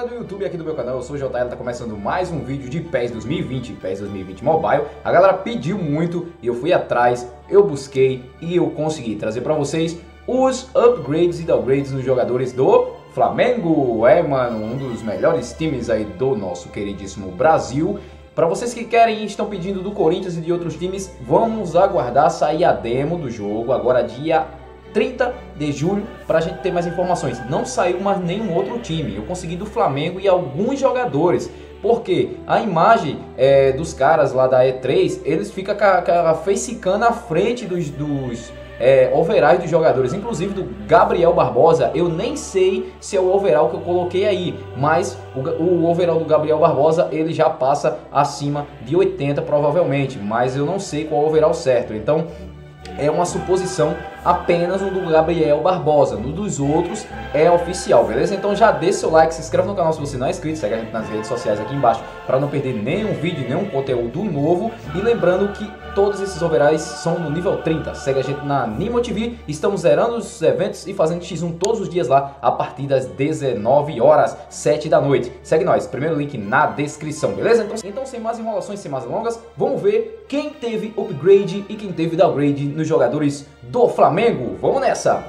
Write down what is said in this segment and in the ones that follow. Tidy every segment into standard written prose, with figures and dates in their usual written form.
galera do YouTube aqui do meu canal, eu sou o JL, tá começando mais um vídeo de PES 2020, PES 2020 Mobile. A galera pediu muito e eu fui atrás, eu busquei e eu consegui trazer pra vocês os upgrades e downgrades nos jogadores do Flamengo. É, mano, um dos melhores times aí do nosso queridíssimo Brasil. Para vocês que querem e estão pedindo do Corinthians e de outros times, vamos aguardar sair a demo do jogo agora dia 30 de julho para a gente ter mais informações. Não saiu mais nenhum outro time, eu consegui do Flamengo e alguns jogadores, porque a imagem dos caras lá da E3, eles ficam com a facecam na frente dos overalls dos jogadores, inclusive do Gabriel Barbosa. Eu nem sei se é o overall que eu coloquei aí, mas o overall do Gabriel Barbosa ele já passa acima de 80 provavelmente, mas eu não sei qual é o overall certo, então é uma suposição apenas no do Gabriel Barbosa, no dos outros é oficial, beleza? Então já deixa seu like, se inscreve no canal se você não é inscrito, segue a gente nas redes sociais aqui embaixo para não perder nenhum vídeo, nenhum conteúdo novo. E lembrando que todos esses overalls são no nível 30, segue a gente na Nimo TV, estamos zerando os eventos e fazendo X1 todos os dias lá a partir das 19 horas, 7 da noite. Segue nós, primeiro link na descrição, beleza? Então sem mais enrolações, sem mais delongas, vamos ver quem teve upgrade e quem teve downgrade nos jogadores do Flamengo. Vamos nessa!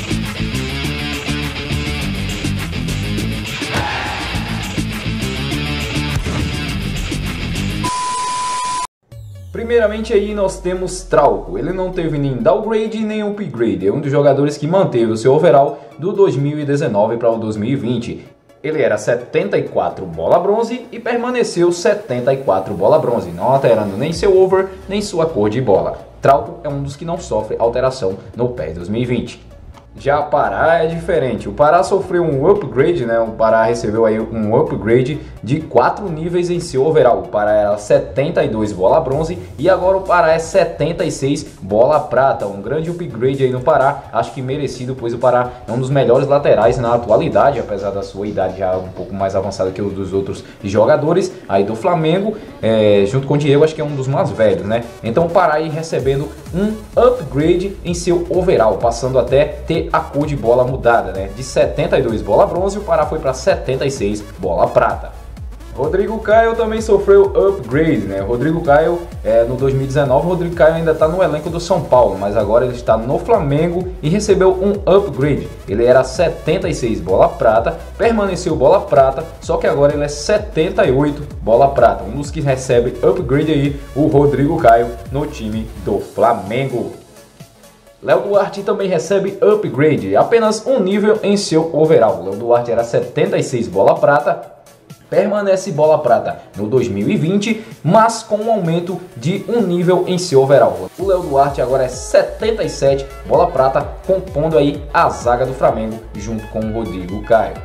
Primeiramente aí nós temos Trauco. Ele não teve nem downgrade nem upgrade. É um dos jogadores que manteve o seu overall do 2019 para o 2020. Ele era 74 bola bronze e permaneceu 74 bola bronze, não alterando nem seu over nem sua cor de bola. Trauco é um dos que não sofre alteração no PES 2020. Já Pará é diferente. O Pará sofreu um upgrade, né? O Pará recebeu aí um upgrade de 4 níveis em seu overall. O Pará era 72 bola bronze e agora o Pará é 76 bola prata. Um grande upgrade aí no Pará, acho que merecido, pois o Pará é um dos melhores laterais na atualidade, apesar da sua idade já um pouco mais avançada que os dos outros jogadores aí do Flamengo, junto com o Diego, acho que é um dos mais velhos, né? Então o Pará aí recebendo um upgrade em seu overall, passando até ter a cor de bola mudada, né? De 72 bola bronze, o Pará foi para 76 bola prata. Rodrigo Caio também sofreu upgrade, né? Rodrigo Caio, no 2019, Rodrigo Caio ainda está no elenco do São Paulo, mas agora ele está no Flamengo e recebeu um upgrade. Ele era 76 bola prata, permaneceu bola prata, só que agora ele é 78 bola prata. Um dos que recebe upgrade aí, o Rodrigo Caio, no time do Flamengo. Léo Duarte também recebe upgrade, apenas um nível em seu overall. Léo Duarte era 76 bola prata, permanece bola prata no 2020, mas com um aumento de um nível em seu overall. O Léo Duarte agora é 77 bola prata, compondo aí a zaga do Flamengo junto com o Rodrigo Caio.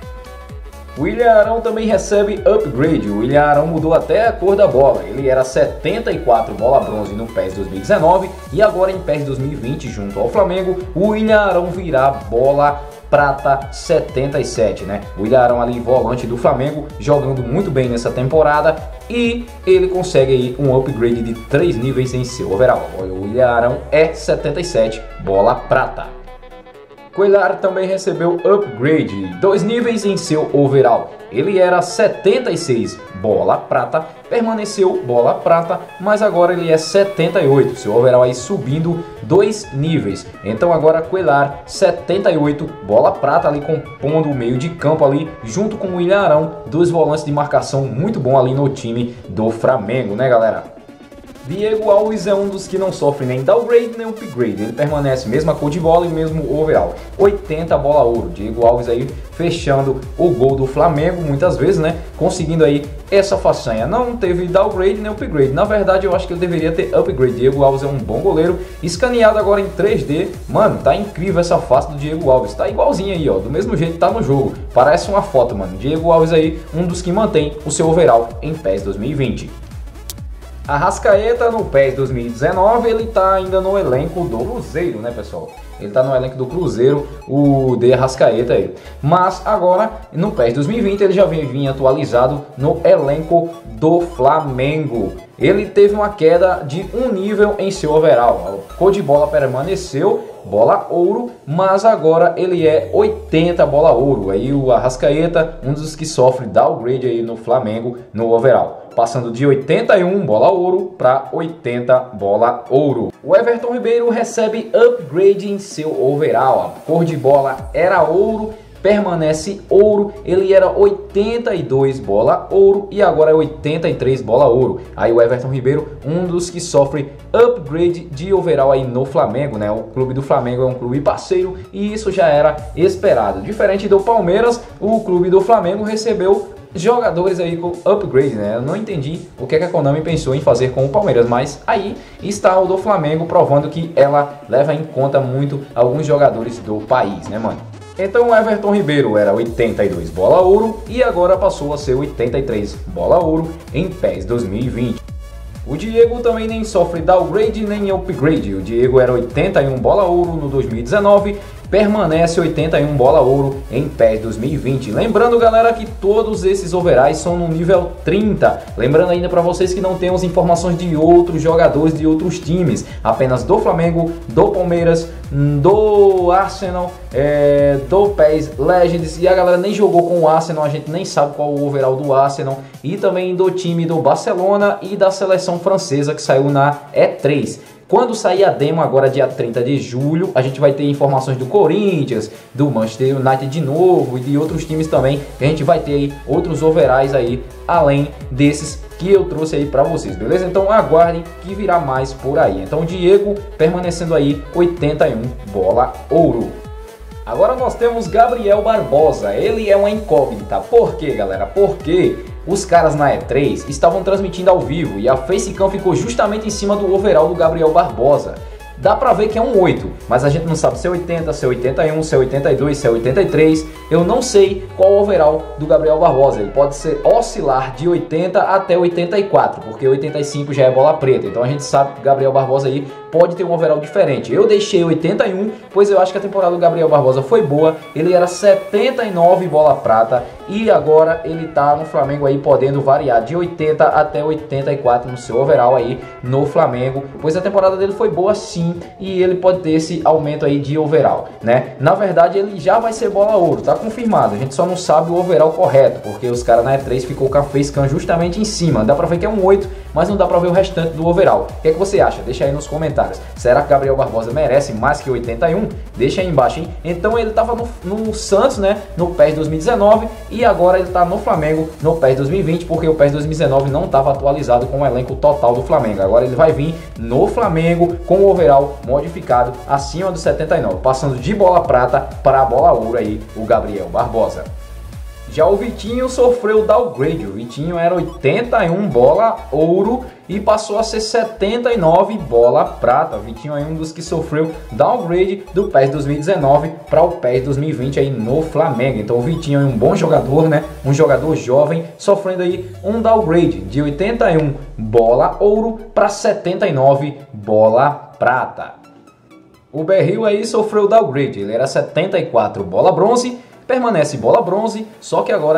O William Arão também recebe upgrade. O William Arão mudou até a cor da bola. Ele era 74 bola bronze no PES 2019 e agora em PES 2020 junto ao Flamengo, o William Arão virá bola prata 77, né? O William Arão ali, volante do Flamengo, jogando muito bem nessa temporada e ele consegue aí um upgrade de 3 níveis em seu overall. O William Arão é 77 bola prata. Coelhar também recebeu upgrade, 2 níveis em seu overall. Ele era 76 bola prata, permaneceu bola prata, mas agora ele é 78, seu overall aí subindo 2 níveis. Então agora Coelhar 78 bola prata ali compondo o meio de campo ali, junto com o William Arão, 2 volantes de marcação muito bom ali no time do Flamengo, né galera? Diego Alves é um dos que não sofre nem downgrade nem upgrade, ele permanece mesma cor de bola e mesmo overall, 80 bola ouro. Diego Alves aí fechando o gol do Flamengo muitas vezes, né, conseguindo aí essa façanha. Não teve downgrade nem upgrade, na verdade eu acho que ele deveria ter upgrade. Diego Alves é um bom goleiro, escaneado agora em 3D, mano, tá incrível essa face do Diego Alves, tá igualzinho aí, ó, do mesmo jeito que tá no jogo, parece uma foto, mano. Diego Alves aí, um dos que mantém o seu overall em PES 2020. Arrascaeta no PES 2019, ele tá ainda no elenco do Cruzeiro, né, pessoal? Ele tá no elenco do Cruzeiro, o de Arrascaeta aí. Mas agora, no PES 2020, ele já vinha atualizado no elenco do Flamengo. Ele teve uma queda de um nível em seu overall. A cor de bola permaneceu, bola ouro, mas agora ele é 80 bola ouro. Aí o Arrascaeta, um dos que sofre downgrade aí no Flamengo no overall, passando de 81 bola ouro para 80 bola ouro. O Everton Ribeiro recebe upgrade em seu overall. A cor de bola era ouro, permanece ouro, ele era 82 bola ouro e agora é 83 bola ouro. Aí o Everton Ribeiro, um dos que sofre upgrade de overall aí no Flamengo, né? O clube do Flamengo é um clube parceiro e isso já era esperado. Diferente do Palmeiras, o clube do Flamengo recebeu jogadores aí com upgrade, né? Eu não entendi o que a Konami pensou em fazer com o Palmeiras, mas aí está o do Flamengo provando que ela leva em conta muito alguns jogadores do país, né, mano? Então o Everton Ribeiro era 82 bola ouro e agora passou a ser 83 bola ouro em PES 2020. O Diego também nem sofre downgrade nem upgrade. O Diego era 81 bola ouro no 2019, permanece 81 bola ouro em PES 2020. Lembrando, galera, que todos esses overalls são no nível 30. Lembrando ainda para vocês que não temos informações de outros jogadores de outros times, apenas do Flamengo, do Palmeiras, do Arsenal, do PES Legends, e a galera nem jogou com o Arsenal, a gente nem sabe qual o overall do Arsenal, e também do time do Barcelona e da seleção francesa que saiu na E3. Quando sair a demo agora dia 30 de julho, a gente vai ter informações do Corinthians, do Manchester United de novo e de outros times também, que a gente vai ter aí outros overalls aí, além desses que eu trouxe aí para vocês, beleza? Então aguardem que virá mais por aí. Então o Diego permanecendo aí 81 bola ouro. Agora nós temos Gabriel Barbosa, ele é uma incógnita. Por quê, galera? Porque os caras na E3 estavam transmitindo ao vivo e a Facecam ficou justamente em cima do overall do Gabriel Barbosa. Dá pra ver que é um 8, mas a gente não sabe se é 80, se é 81, se é 82, se é 83. Eu não sei qual o overall do Gabriel Barbosa. Ele pode oscilar de 80 até 84, porque 85 já é bola preta. Então a gente sabe que o Gabriel Barbosa aí pode ter um overall diferente. Eu deixei 81, pois eu acho que a temporada do Gabriel Barbosa foi boa. Ele era 79 bola prata e agora ele tá no Flamengo aí podendo variar de 80 até 84 no seu overall aí no Flamengo, pois a temporada dele foi boa sim e ele pode ter esse aumento aí de overall, né? Na verdade ele já vai ser bola ouro, tá confirmado. A gente só não sabe o overall correto, porque os caras na E3 ficou com a Facecam justamente em cima. Dá pra ver que é um 8, mas não dá pra ver o restante do overall. O que é que você acha? Deixa aí nos comentários. Será que Gabriel Barbosa merece mais que 81? Deixa aí embaixo, hein? Então ele tava no Santos, né? No PES 2019 e agora ele tá no Flamengo no PES 2020, porque o PES 2019 não estava atualizado com o elenco total do Flamengo. Agora ele vai vir no Flamengo com o overall modificado acima do 79, passando de bola prata para a bola ouro aí, o Gabriel Barbosa. Já o Vitinho sofreu downgrade. O Vitinho era 81 bola ouro e passou a ser 79 bola prata. O Vitinho é um dos que sofreu downgrade do PES 2019 para o PES 2020 aí no Flamengo. Então o Vitinho é um bom jogador, né? Um jogador jovem sofrendo aí um downgrade de 81 bola ouro para 79 bola prata. O Berril aí sofreu downgrade. Ele era 74 bola bronze, permanece bola bronze, só que agora é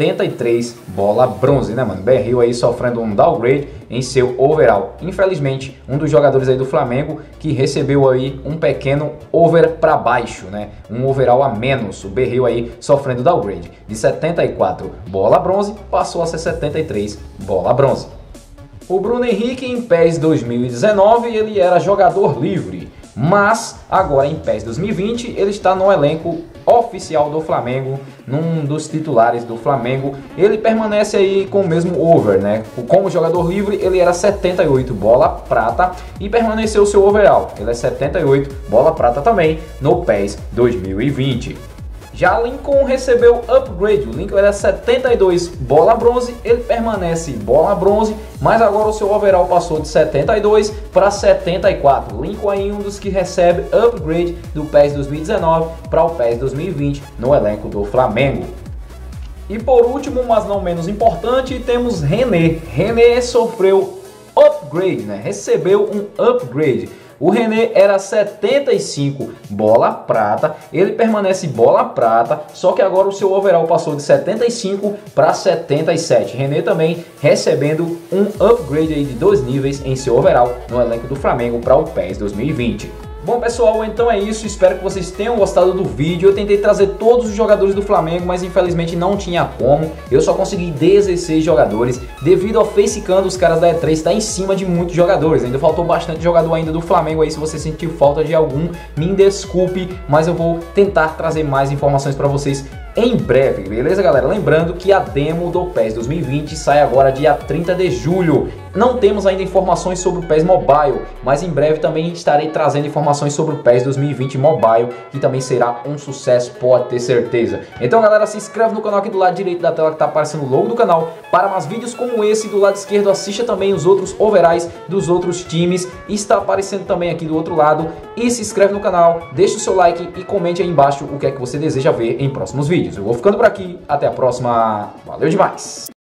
73 bola bronze, né, mano? Berril aí sofrendo um downgrade em seu overall. Infelizmente, um dos jogadores aí do Flamengo que recebeu aí um pequeno over para baixo, né? Um overall a menos. O Berril aí sofrendo downgrade. De 74 bola bronze, passou a ser 73 bola bronze. O Bruno Henrique em PES 2019, ele era jogador livre. Mas agora em PES 2020 ele está no elenco oficial do Flamengo, num dos titulares do Flamengo. Ele permanece aí com o mesmo over, né? Como jogador livre ele era 78 bola prata e permaneceu seu overall. Ele é 78 bola prata também no PES 2020. Já Lincoln recebeu upgrade. O Lincoln era 72 bola bronze, ele permanece bola bronze, mas agora o seu overall passou de 72 para 74. O Lincoln é um dos que recebe upgrade do PES 2019 para o PES 2020 no elenco do Flamengo. E por último, mas não menos importante, temos René. René sofreu upgrade, né? Recebeu um upgrade. O René era 75 bola prata, ele permanece bola prata, só que agora o seu overall passou de 75 para 77. René também recebendo um upgrade aí de 2 níveis em seu overall no elenco do Flamengo para o PES 2020. Bom pessoal, então é isso, espero que vocês tenham gostado do vídeo. Eu tentei trazer todos os jogadores do Flamengo, mas infelizmente não tinha como. Eu só consegui 16 jogadores, devido ao facecam dos caras da E3 estar em cima de muitos jogadores. Ainda faltou bastante jogador ainda do Flamengo aí, se você sentiu falta de algum, me desculpe, mas eu vou tentar trazer mais informações para vocês em breve, beleza galera? Lembrando que a demo do PES 2020 sai agora dia 30 de julho. Não temos ainda informações sobre o PES Mobile, mas em breve também estarei trazendo informações sobre o PES 2020 Mobile, que também será um sucesso, pode ter certeza. Então galera, se inscreve no canal aqui do lado direito da tela que está aparecendo o logo do canal, para mais vídeos como esse. Do lado esquerdo assista também os outros overalls dos outros times, está aparecendo também aqui do outro lado. E se inscreve no canal, deixa o seu like e comente aí embaixo o que é que você deseja ver em próximos vídeos. Eu vou ficando por aqui, até a próxima, valeu demais!